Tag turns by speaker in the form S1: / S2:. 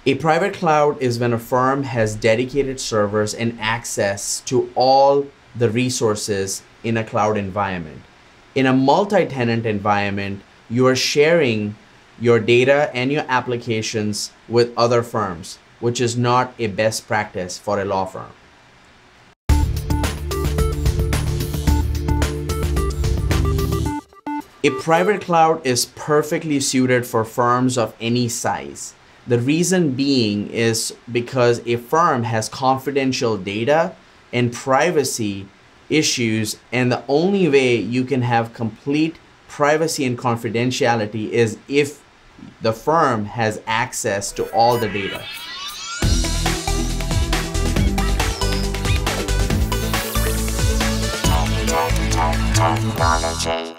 S1: A private cloud is when a firm has dedicated servers and access to all the resources in a cloud environment. In a multi-tenant environment, you are sharing your data and your applications with other firms, which is not a best practice for a law firm. A private cloud is perfectly suited for firms of any size. The reason being is because a firm has confidential data and privacy issues, and the only way you can have complete privacy and confidentiality is if the firm has access to all the data. Technology.